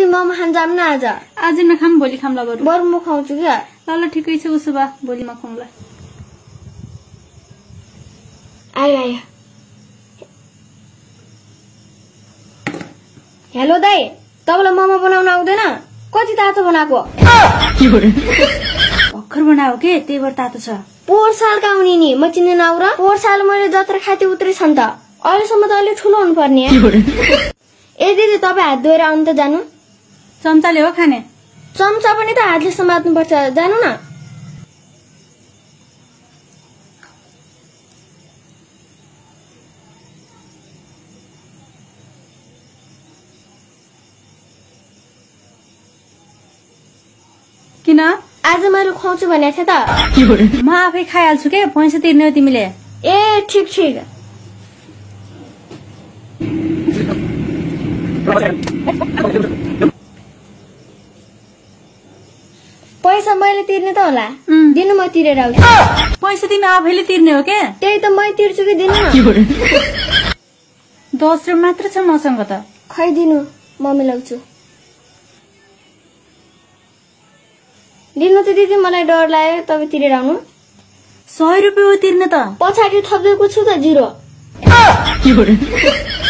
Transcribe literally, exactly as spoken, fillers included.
मोमो खान जाम न आज आज नखाम भोलि खाम ल बरु बरु म खुवाउँछु क्या ल ल ठिकै छ उसो भए भोलि म खुवाउँ ल आयो आयो हेलो दाइ तपाईलाई मोमो बनाउन आउँदैन कति तातो बनाएको भर्खर बनाऊ के त्यही भएर तातो छ पोहोर सालका आउने नि म चिन्दैन आउ र पोहोर साल मैले जत्र खाते उत्रै छन् त अहिलेसम्म त अलि ठुलो हुनु पर्ने ए दिदी तपाईँ हात धोएर आउनु त जानु चम्चाले हो खाने चम्चा पनि त हातले समात्नु पर्छ जानु न किन आज मैले खुवाउँछु भनेको थिएँ त म आफै खाइहाल्छु के पैसा तिर्ने हो तिमीले ए ठिक ठिक पैसा मैले तिर्ने त होला दिनु म तिरेर आउँछु पैसा तिमी आफैले तिर्ने हो के त्यही त मै तिर्छु कि दिनु न दस रुपियाँ मात्र छ मसँग त खै दिनु म मिलाउँछु लिनु त दिदी मलाई डर लाग्यो तपाईँ तिरेर आउनु सय रुपियाँ हो तिर्ने त पछाडि थप्दैको छु त जिरो